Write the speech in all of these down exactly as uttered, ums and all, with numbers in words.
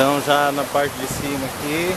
Então já na parte de cima aqui.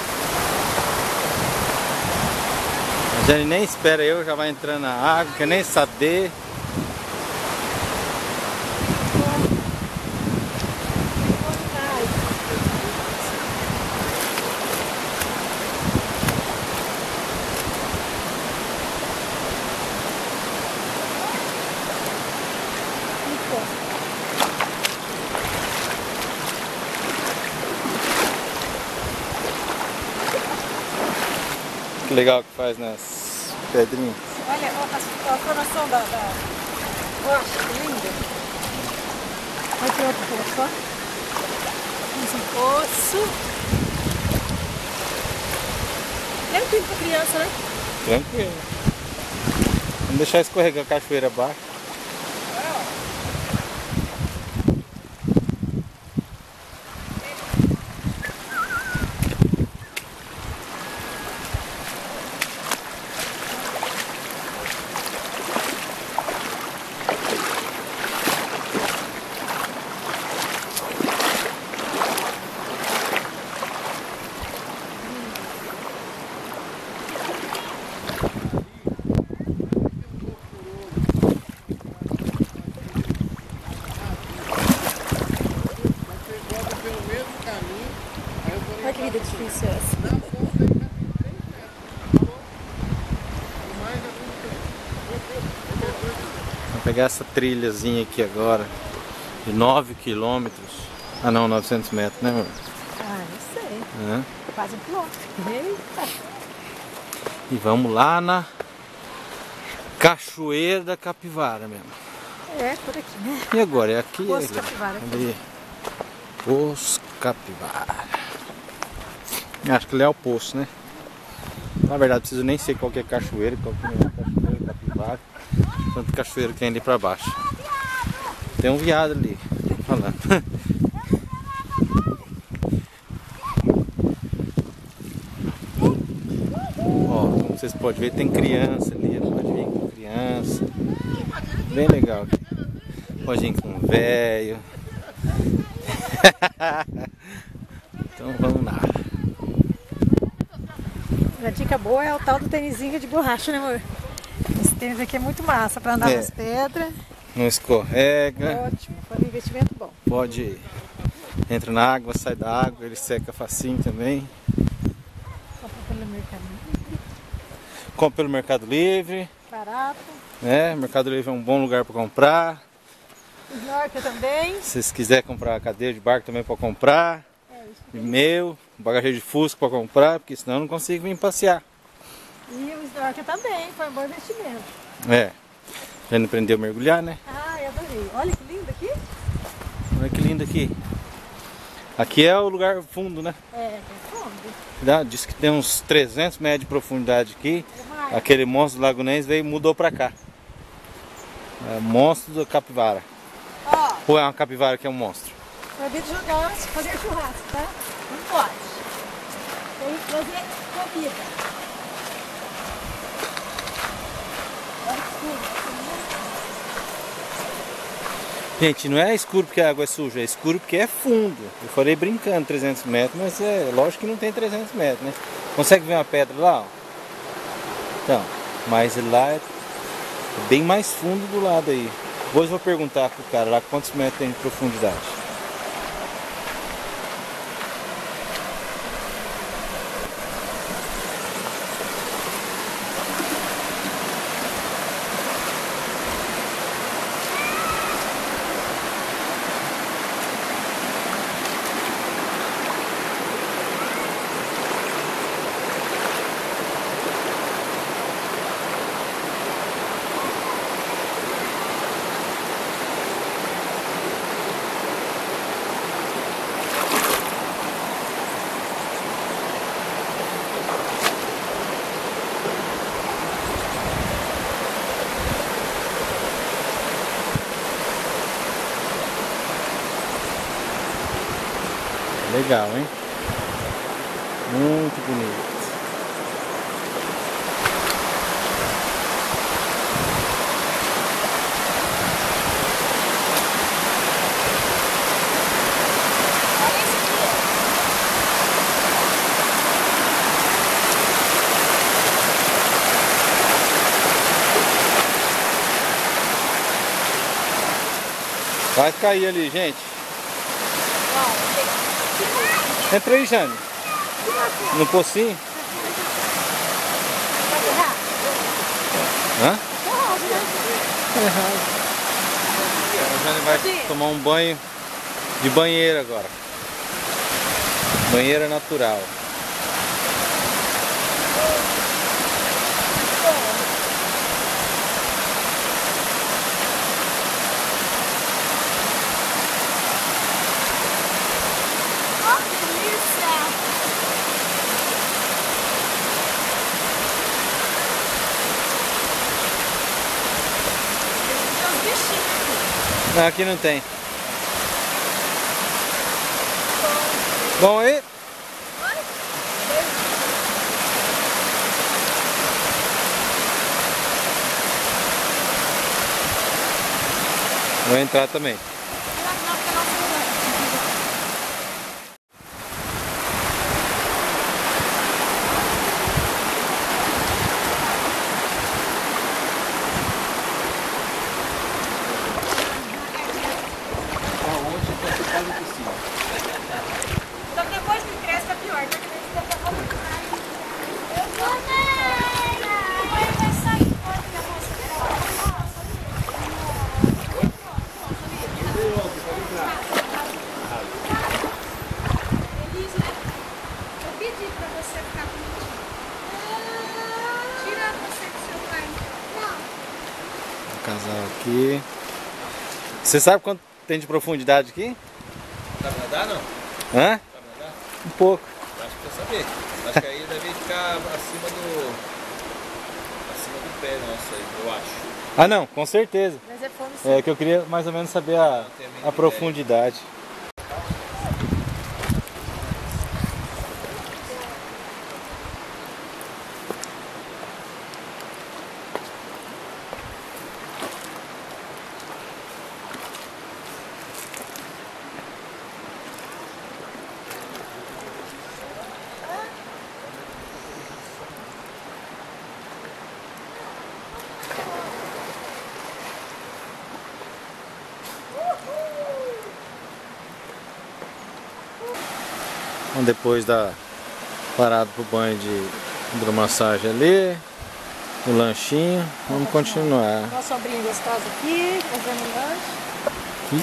A Jane nem espera eu, já vai entrando na água, quer nem saber. Que legal que faz nas pedrinhas. Olha a, a formação da, da rocha, que linda. Aqui outro poço, ó. Isso, um poço. Tranquilo pra criança, né? Tranquilo. Vamos deixar escorregar a cachoeira abaixo. Olha que vida difícil essa. Vamos pegar essa trilhazinha aqui agora, de nove quilômetros. Ah não, novecentos metros, né, amor? Ah, não sei. É. Quase um quilômetro. Eita. E vamos lá na Cachoeira da Capivara mesmo. É, por aqui, né? E agora? É aqui? Poço é aqui. Capivara. Ali. Poço Capivara. Acho que ali é o poço, né? Na verdade, preciso nem sei qual que é cachoeira, qual que não é cachoeira, capivara. Tanto cachoeira que tem ali pra baixo. Tem um viado ali, tô falando. Ó, como vocês podem ver, tem criança ali, pode vir com criança. Bem legal aqui. Pode vir com velho. Então vamos lá. A dica boa é o tal do tênisinho de borracha, né, amor? Esse tênis aqui é muito massa pra andar É. nas pedras. Não escorrega. Ótimo, foi um investimento bom. Pode ir. Entra na água, sai da água, ele seca facinho também. Compra pelo Mercado Livre. Compra pelo Mercado Livre. Barato. Né? Mercado Livre é um bom lugar para comprar. Snorkel também. Se vocês quiserem comprar cadeira de barco também para comprar. É isso. E meu, bagageiro de fusca para comprar, porque senão eu não consigo vir passear. E o snorkel também, foi um bom investimento. É. Já não aprendeu a mergulhar, né? Ai, adorei. Olha que lindo aqui. Olha que lindo aqui. Aqui é o lugar fundo, né? É, tem fundo. Dá- Diz que tem uns trezentos metros de profundidade aqui. O mar. Aquele monstro do Lagunense veio e mudou pra cá. É monstro da capivara. Ó, Ou é uma capivara que é um monstro? proibido jogar, fazer churrasco, tá? Não pode. Tem que fazer comida. Olha que escuro. Gente, não é escuro porque a água é suja, é escuro porque é fundo. Eu falei brincando trezentos metros, mas é lógico que não tem trezentos metros, né? Consegue ver uma pedra lá? Ó? Então, mas lá é bem mais fundo do lado aí. Depois eu vou perguntar pro cara lá quantos metros tem de profundidade. Legal, hein? Muito bonito. Olha isso aqui. Vai cair ali, gente. Entra aí, Jane. No pocinho. Hã? É raso. A Jane vai tomar um banho de banheira agora. Banheira natural. Não, aqui não tem. Bom, aí. Vou entrar também. Então depois que cresce é pior, né? Eu pedi pra você ficar bonitinho. Tira você do seu pai. O casal aqui. Você sabe quanto tem de profundidade aqui? Sabe nadar, não? Hã? Sabe nadar? Um pouco. Acho que precisa saber. Acho que aí deve ficar acima do... acima do pé nosso aí, eu acho. Ah não, com certeza. Mas é fome sim. É que eu queria mais ou menos saber a, a profundidade. Então, depois da parada pro banho de hidromassagem ali, o lanchinho, vamos continuar. Nossa sobrinha gostosa aqui, fazendo um lanche. Aqui.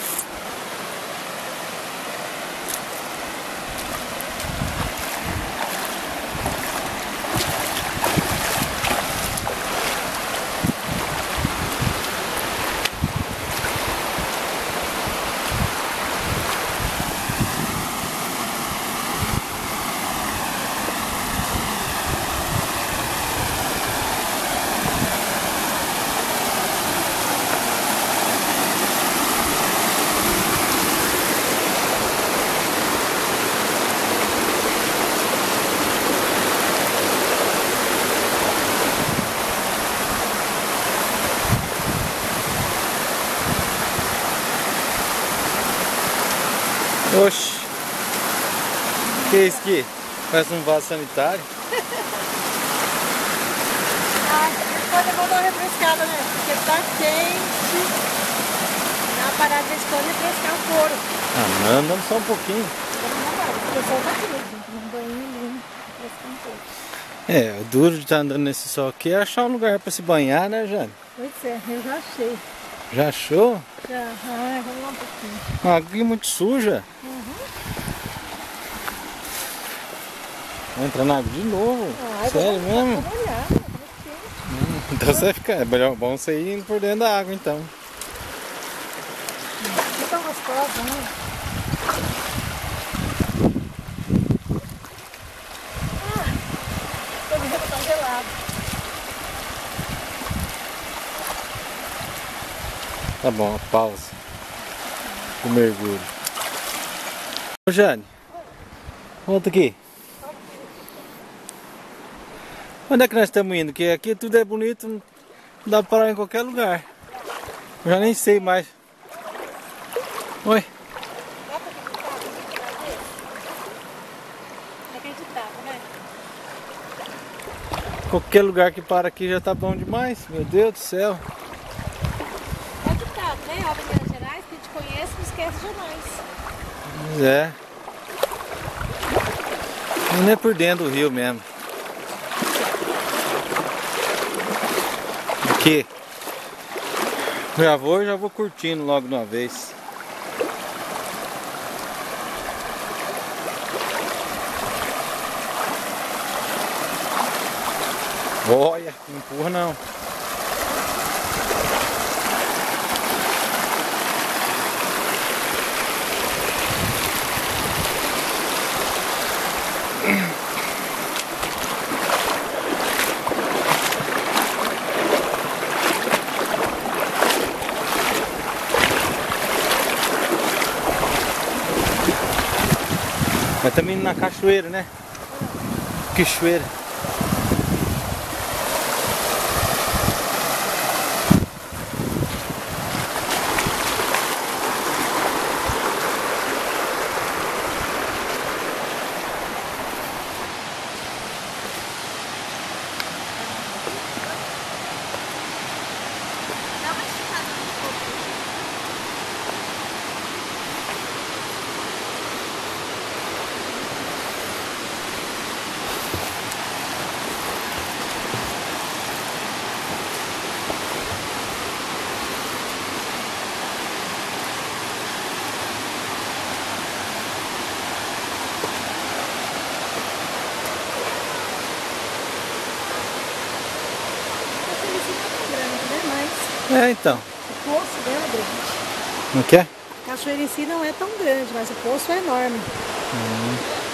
Oxi, que é isso aqui? Parece um vaso sanitário. Ah, pode dar uma refrescada, né? Porque tá quente. Dá uma parada de escola e refrescar o couro. Ah, não, andando só um pouquinho. O pessoal tá aqui, gente. Um banho lindo, refrescar um pouco. É, o duro de estar andando nesse sol aqui é achar um lugar para se banhar, né, Jane? Pois é, eu já achei. Já achou? Já, ai, vamos lá um pouquinho. A água é muito suja. Uhum. Entra na água de novo. Ai, Sério vou, mesmo? Vou molhar, Hum, então você vai ficar. É melhor- bom você ir por dentro da água então. que tão gostosa, né? Ah, tô vendo que tá gelado. Tá bom, a pausa. O mergulho. Ô Jane, volta aqui. Onde é que nós estamos indo? Porque aqui tudo é bonito, não dá pra parar em qualquer lugar. Eu já nem sei mais. Oi? Inacreditável, né? Qualquer lugar que para aqui já tá bom demais. Meu Deus do céu. Inacreditável, né? Obra de Minas Gerais. mais, que a gente conhece, não esquece jamais. Pois é. Não é por dentro do rio mesmo. Aqui. Já vou, já vou curtindo logo de uma vez. Olha, não empurra não. Mas também na cachoeira, né? Cachoeira. Dá uma esticada no corpo. É, então. O poço dela é grande. Não quer? A cachoeira em si não é tão grande, mas o poço é enorme. Hum.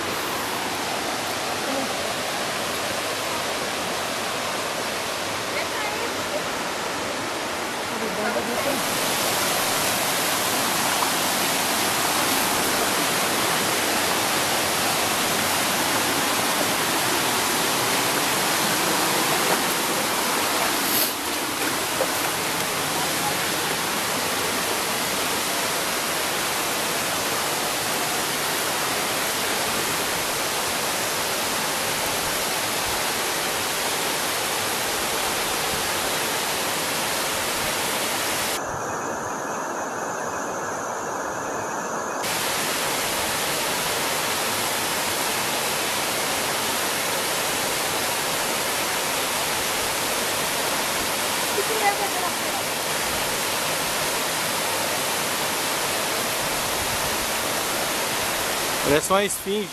Parece uma esfinge.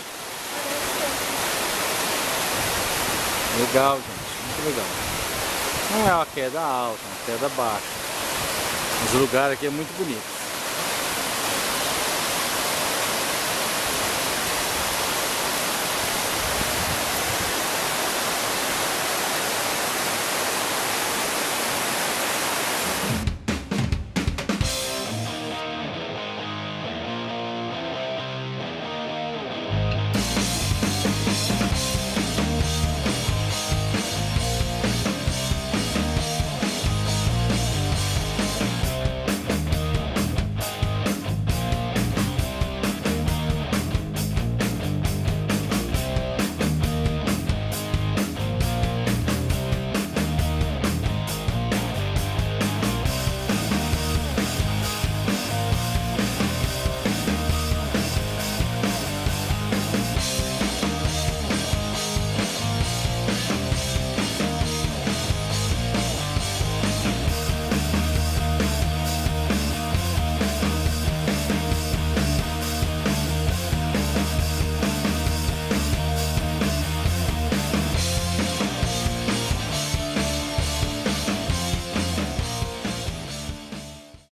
Legal, gente. Muito legal. Não é uma queda alta, é uma queda baixa. Mas o lugar aqui é muito bonito.